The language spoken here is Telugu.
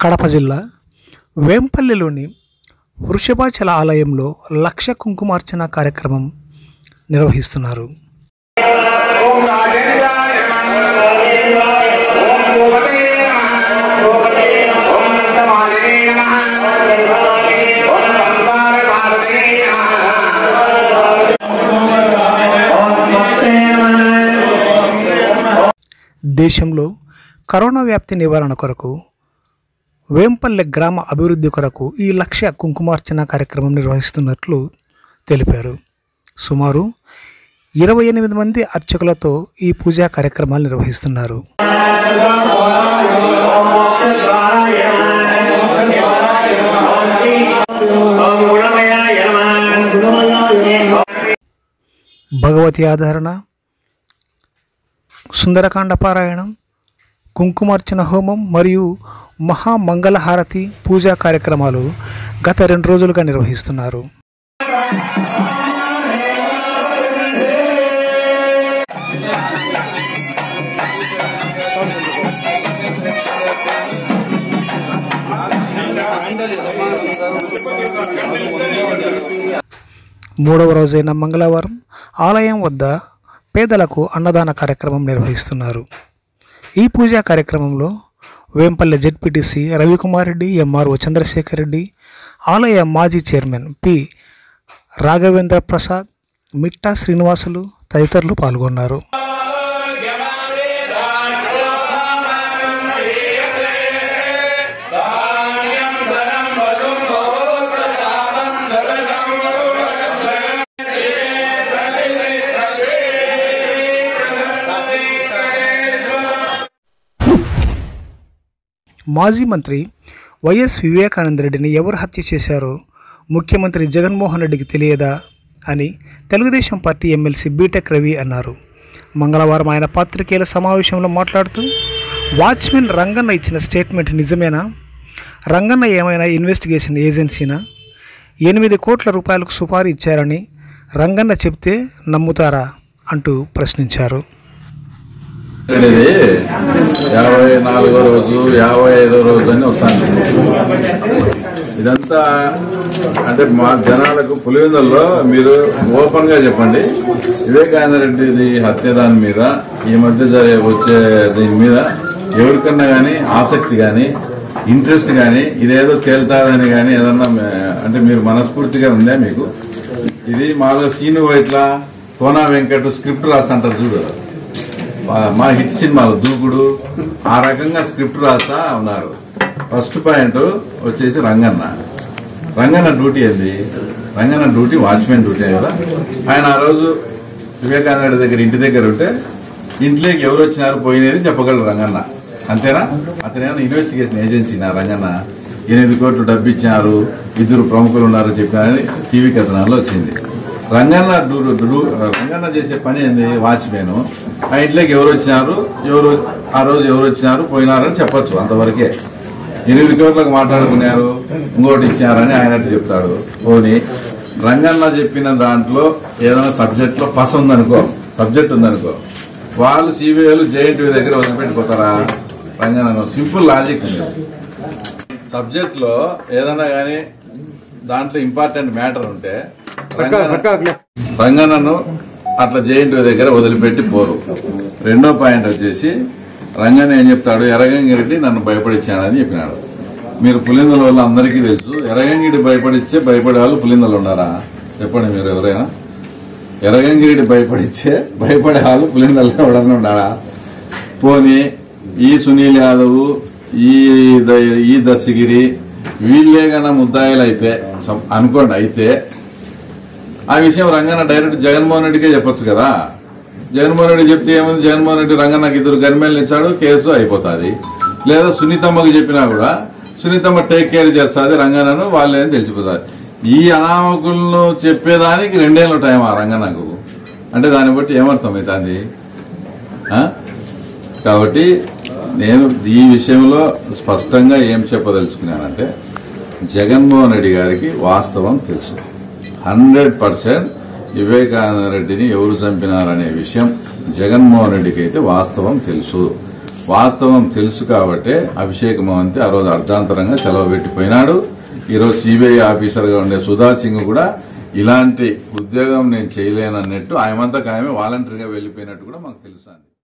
కడప జిల్లా వేంపల్లిలోని వృషభాచల ఆలయంలో లక్ష కుంకుమార్చన కార్యక్రమం నిర్వహిస్తున్నారు. దేశంలో కరోనా వ్యాప్తి నివారణ కొరకు వేంపల్లె గ్రామ అభివృద్ధి కొరకు ఈ లక్ష కుంకుమార్చన కార్యక్రమం నిర్వహిస్తున్నట్లు తెలిపారు. సుమారు 28 మంది అర్చకులతో ఈ పూజా కార్యక్రమాలు నిర్వహిస్తున్నారు. భగవతి ఆధారణ, సుందరకాండ పారాయణం, కుంకుమార్చన హోమం మరియు మహామంగళహారతి పూజా కార్యక్రమాలు గత 2 రోజులుగా నిర్వహిస్తున్నారు. మూడవ రోజైన మంగళవారం ఆలయం వద్ద పేదలకు అన్నదాన కార్యక్రమం నిర్వహిస్తున్నారు. ఈ పూజా కార్యక్రమంలో వేంపల్లె జెడ్పీటీసీ రవికుమార్ రెడ్డి, ఎంఆర్ఓ చంద్రశేఖర్ రెడ్డి, ఆలయ మాజీ చైర్మన్ పి రాఘవేంద్ర ప్రసాద్, మిట్టా శ్రీనివాసులు తదితరులు పాల్గొన్నారు. మాజీ మంత్రి వైఎస్ వివేకానంద రెడ్డిని ఎవరు హత్య చేశారో ముఖ్యమంత్రి జగన్మోహన్ రెడ్డికి తెలియదా అని Telugu Desam party MLC BTech Ravi అన్నారు. మంగళవారం ఆయన పాత్రికేయుల సమావేశంలో మాట్లాడుతూ, వాచ్మెన్ రంగన్న ఇచ్చిన స్టేట్మెంట్ నిజమేనా? రంగన్న ఏమైనా ఇన్వెస్టిగేషన్ ఏజెన్సీనా? 8 కోట్ల రూపాయలకు సుపారీ ఇచ్చారని రంగన్న చెప్తే నమ్ముతారా అంటూ ప్రశ్నించారు. 54వ రోజు 55వ రోజు అని వస్తాను. ఇదంతా అంటే మా జనాలకు పులివెందుల్లో మీరు ఓపెన్ గా చెప్పండి. వివేకానంద రెడ్డి హత్యదాని మీద ఈ మధ్య వచ్చే దీని మీద ఎవరికన్నా గానీ ఆసక్తి గాని ఇంట్రెస్ట్ గాని ఇదేదో తేలుతాదని గాని ఏదన్నా అంటే మీరు మనస్ఫూర్తిగా ఉందా మీకు? ఇది మామూలుగా సీను ఇట్లా కోనా వెంకట్ స్క్రిప్ట్ రాసంటారు చూడు, మా హిట్ సినిమాలు దూకుడు ఆ రకంగా స్క్రిప్ట్ రాస్తా ఉన్నారు. ఫస్ట్ పాయింట్ వచ్చేసి రంగన్న డ్యూటీ ఏంది? రంగన్న డ్యూటీ వాచ్మెన్ డ్యూటీ కదా. ఆయన ఆ రోజు వివేకానంద రెడ్డి దగ్గర ఇంటి దగ్గర ఉంటే ఇంట్లోకి ఎవరు వచ్చినారు పోయినది చెప్పగలరు రంగన్న, అంతేనా? అతనేమన్నా ఇన్వెస్టిగేషన్ ఏజెన్సీనా? రంగన్న 8 కోట్లు డబ్బు ఇచ్చినారు, 2 ప్రముఖులు ఉన్నారు చెప్పినారని టీవీ కథనాల్లో వచ్చింది. రంగన్న చేసే పని ఏంది? వాచ్మెన్. ఆ ఇంట్లోకి ఎవరు వచ్చినారు, ఆ రోజు ఎవరు వచ్చినారు పోయినారని చెప్పొచ్చు, అంతవరకే. 8 కోట్లకు మాట్లాడుకున్నారు, ఇంకోటి ఇచ్చినారని ఆయన చెప్తాడు. పోనీ రంగన్న చెప్పిన దాంట్లో ఏదైనా సబ్జెక్ట్ లో సబ్జెక్ట్ ఉందనుకో, వాళ్ళు సిబిఐలు జేఎన్టీయూ దగ్గర వదిలిపెట్టిపోతారా? రంగన్న సింపుల్ లాజిక్ ఉంది. సబ్జెక్ట్ లో ఏదైనా గానీ దాంట్లో ఇంపార్టెంట్ మ్యాటర్ ఉంటే రంగన్నను అట్లా జేఎన్టీయూ దగ్గర వదిలిపెట్టి పోరు. రెండో పాయింట్ వచ్చేసి రంగన్న ఏం చెప్తాడు, ఎర్రగంగిరెడ్డి నన్ను భయపడిచ్చానని చెప్పినాడు. మీరు పులిందల వల్ల అందరికీ తెలుసు, ఎర్రగంగిరెడ్డి భయపడే వాళ్ళు పులిందలు ఉన్నారా? చెప్పండి మీరు ఎవరైనా. ఎర్రగంగిరెడ్డి భయపడే వాళ్ళు పులిందల్లో ఎవడన్నా ఉన్నారా? పోనీ ఈ సునీల్ యాదవ్, ఈ దశగిరి వీళ్ళే కన్నా ముద్దాయిలు అయితే అనుకోండి, అయితే ఆ విషయం రంగన్న డైరెక్ట్ జగన్మోహన్ రెడ్డికే చెప్పొచ్చు కదా. జగన్మోహన్ రెడ్డి చెప్తే ఏముంది, జగన్మోహన్ రెడ్డి రంగన్నకి 2 గన్మెన్లు ఇచ్చాడు, కేసు అయిపోతుంది. లేదా సునీతమ్మకి చెప్పినా కూడా సునీతమ్మ టేక్ కేర్ చేస్తుంది రంగన్నను, వాళ్ళేం తెలిసిపోతారు. ఈ అనామకులను చెప్పేదానికి 2 ఏళ్ళు టైం ఆ రంగన్నకు. అంటే దాన్ని బట్టి ఏమర్థమవుతుంది? కాబట్టి నేను ఈ విషయంలో స్పష్టంగా ఏం చెప్పదలుచుకున్నానంటే, జగన్మోహన్ రెడ్డి గారికి వాస్తవం తెలుసు. 100% వివేకానంద రెడ్డిని ఎవరు చంపినారనే విషయం జగన్మోహన్ రెడ్డికి అయితే వాస్తవం తెలుసు. వాస్తవం తెలుసు కాబట్టి అభిషేక్ మహంతి ఆ రోజు అర్ధాంతరంగా సెలవు పెట్టిపోయినాడు. ఈరోజు సిబిఐ ఆఫీసర్ గా ఉండే సుధా సింగ్ కూడా ఇలాంటి ఉద్యోగం నేను చేయలేనన్నట్టు ఆయమంతకు ఆమె వాలంటరీగా వెళ్లిపోయినట్టు కూడా మాకు తెలుసు.